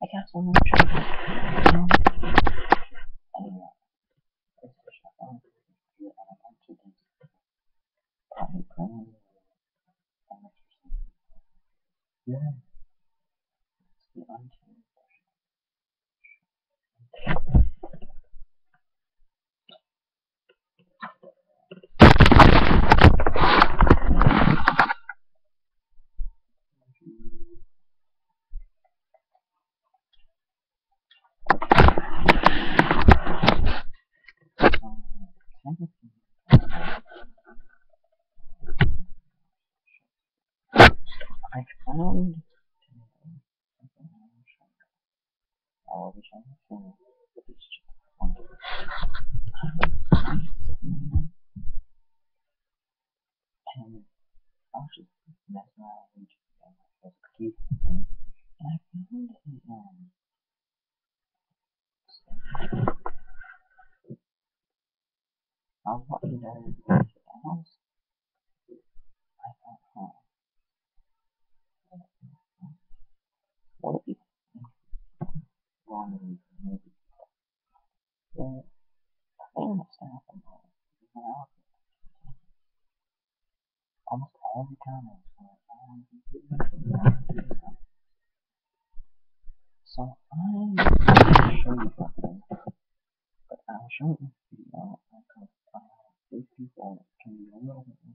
I got so much anyway, this is what I'm here and I want to do probably bring yeah, it's the untuned I found I will be showing you soon. It's just fun. And I was just messing around with my cookies and I found I was watching that in the house. I thought, what if wrong with these movies? Well, the thing that's happened is when I was almost all the comments were so I'm going to show you something, but I'll show it in the video because these people can be a little bit